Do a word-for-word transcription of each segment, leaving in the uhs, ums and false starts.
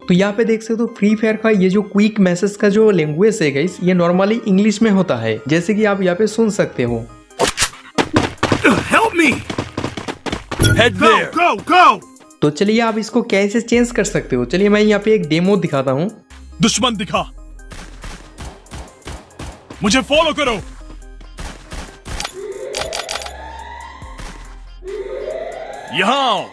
तो यहाँ पे देख सकते हो फ्री फायर का ये जो क्विक मैसेज का जो लैंग्वेज है गाइस, ये नॉर्मली इंग्लिश में होता है, जैसे कि आप यहाँ पे सुन सकते हो। Help me! Head there. Go, go, go! तो चलिए आप इसको कैसे चेंज कर सकते हो, चलिए मैं यहाँ पे एक डेमो दिखाता हूँ। दुश्मन दिखा, मुझे फॉलो करो। यहाँ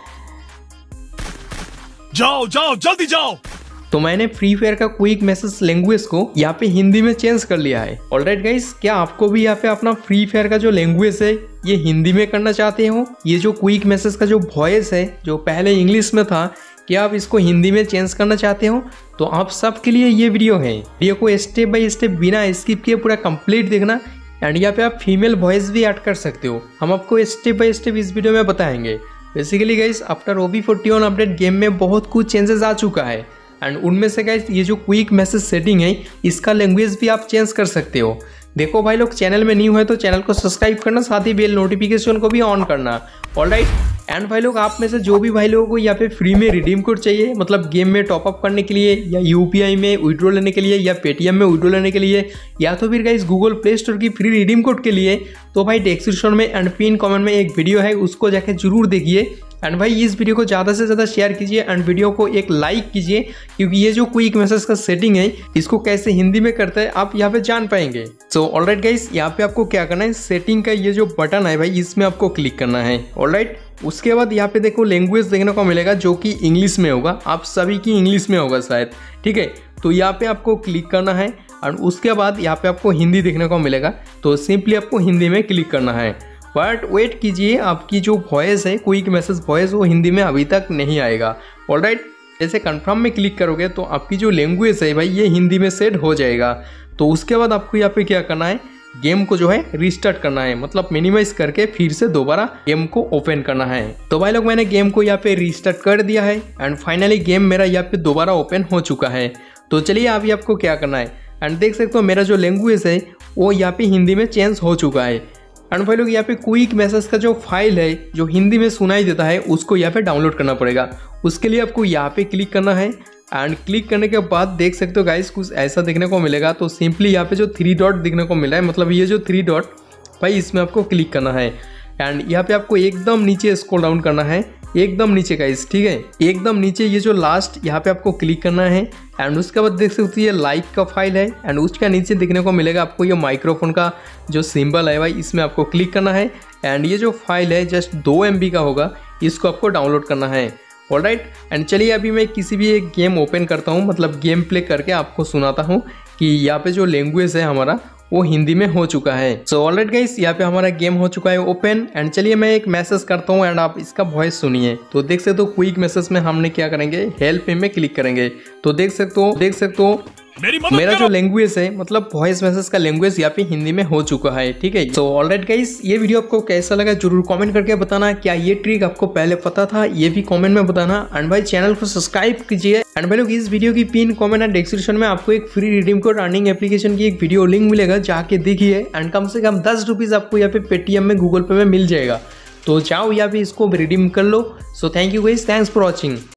जाओ जाओ जल्दी जाओ। तो मैंने फ्री फायर का क्विक मैसेज लैंग्वेज को यहाँ पे हिंदी में चेंज कर लिया है। ऑलराइट गाइस, क्या आपको भी यहाँ पे अपना फ्री फायर का जो लैंग्वेज है ये हिंदी में करना चाहते हो? ये जो क्विक मैसेज का जो वॉइस है जो पहले इंग्लिश में था, क्या आप इसको हिंदी में चेंज करना चाहते हो? तो आप सबके लिए ये वीडियो है। वीडियो को स्टेप बाय स्टेप बिना स्किप किए पूरा कंप्लीट देखना। एंड यहाँ पे आप फीमेल वॉइस भी ऐड कर सकते हो, हम आपको स्टेप बाय स्टेप इस वीडियो में बताएंगे। Basically guys, after O B forty one update game में बहुत कुछ चेंजेस आ चुका है एंड उनमें से गाइस ये जो क्विक मैसेज सेटिंग है इसका लैंग्वेज भी आप चेंज कर सकते हो। देखो भाई लोग, चैनल में न्यू है तो चैनल को सब्सक्राइब करना, साथ ही बेल नोटिफिकेशन को भी ऑन करना। ऑलराइट, एंड भाई लोग, आप में से जो भी भाई लोगों को यहाँ पे फ्री में रिडीम कोड चाहिए, मतलब गेम में टॉपअप करने के लिए या यूपीआई में विड्रॉ लेने के लिए या पेटीएम में विड्रॉ लेने के लिए या तो फिर गाइस गूगल प्ले स्टोर की फ्री रिडीम कोड के लिए, तो भाई डिस्क्रिप्शन में एंड पिन कमेंट में एक वीडियो है, उसको जाके जरूर देखिए। एंड भाई इस वीडियो को ज़्यादा से ज़्यादा शेयर कीजिए एंड वीडियो को एक लाइक कीजिए, क्योंकि ये जो क्विक मैसेज का सेटिंग है इसको कैसे हिंदी में करते हैं आप यहाँ पे जान पाएंगे। सो ऑलराइट गाइस, यहाँ पे आपको क्या करना है, सेटिंग का ये जो बटन है भाई इसमें आपको क्लिक करना है। ऑलराइट, उसके बाद यहाँ पे देखो लैंग्वेज देखने को मिलेगा जो कि इंग्लिश में होगा, आप सभी की इंग्लिश में होगा शायद, ठीक है। तो यहाँ पे आपको क्लिक करना है और उसके बाद यहाँ पे आपको हिंदी देखने को मिलेगा, तो सिंपली आपको हिंदी में क्लिक करना है। बट वेट कीजिए, आपकी जो वॉइस है क्विक मैसेज वॉइस वो हिंदी में अभी तक नहीं आएगा। ऑलराइट, जैसे कंफर्म में क्लिक करोगे तो आपकी जो लैंग्वेज है भाई ये हिंदी में सेट हो जाएगा। तो उसके बाद आपको यहाँ पे क्या करना है, गेम को जो है रिस्टार्ट करना है, मतलब मिनिमाइज करके फिर से दोबारा गेम को ओपन करना है। तो भाई लोग, मैंने गेम को यहाँ पे रिस्टार्ट कर दिया है एंड फाइनली गेम मेरा यहाँ पे दोबारा ओपन हो चुका है। तो चलिए अभी आपको क्या करना है, एंड देख सकते हो मेरा जो लैंग्वेज है वो यहाँ पे हिंदी में चेंज हो चुका है। एंड भाई लोग, यहाँ पे क्विक मैसेज का जो फाइल है जो हिंदी में सुनाई देता है उसको यहाँ पे डाउनलोड करना पड़ेगा। उसके लिए आपको यहाँ पे क्लिक करना है एंड क्लिक करने के बाद देख सकते हो गाइस कुछ ऐसा देखने को मिलेगा। तो सिंपली यहाँ पे जो थ्री डॉट दिखने को मिला है, मतलब ये जो थ्री डॉट भाई इसमें आपको क्लिक करना है एंड यहाँ पे आपको एकदम नीचे स्क्रॉल डाउन करना है, एकदम नीचे गाइस, ठीक है, एकदम नीचे ये जो लास्ट यहाँ पे आपको क्लिक करना है। एंड उसके बाद देख सकते हो ये लाइक का फाइल है एंड उसका नीचे देखने को मिलेगा आपको ये माइक्रोफोन का जो सिंबल है भाई, इसमें आपको क्लिक करना है एंड ये जो फाइल है जस्ट दो एम बी का होगा, इसको आपको डाउनलोड करना है। ऑलराइट, एंड चलिए अभी मैं किसी भी एक गेम ओपन करता हूँ, मतलब गेम प्ले करके आपको सुनाता हूँ कि यहाँ पे जो लैंग्वेज है हमारा वो हिंदी में हो चुका है। सो ऑलराइट गाइस, यहाँ पे हमारा गेम हो चुका है ओपन एंड चलिए मैं एक मैसेज करता हूँ एंड आप इसका वॉइस सुनिए। तो देख सकते हो क्विक मैसेज में हमने क्या करेंगे, हेल्प मी में क्लिक करेंगे। तो देख सकते हो देख सकते हो मेरा जो लैंग्वेज है, मतलब वॉइस मैसेज का लैंग्वेज यहाँ पे हिंदी में हो चुका है, ठीक है। सो ऑलराइट गाइस, ये वीडियो आपको कैसा लगा जरूर कमेंट करके बताना। क्या ये ट्रिक आपको पहले पता था, ये भी कमेंट में बताना। एंड भाई चैनल को सब्सक्राइब कीजिए। एंड भाई लोग, इस वीडियो की पिन कमेंट एंड डिस्क्रिप्शन में आपको एक free redeem code earning application की एक वीडियो लिंक मिलेगा, जाके देखिए एंड कम से कम दस रुपीज आपको यहाँ पे पेटीएम में गूगल पे में मिल जाएगा। तो जाओ यहाँ पे इसको रिडीम कर लो। So thank you guys, thanks for watching.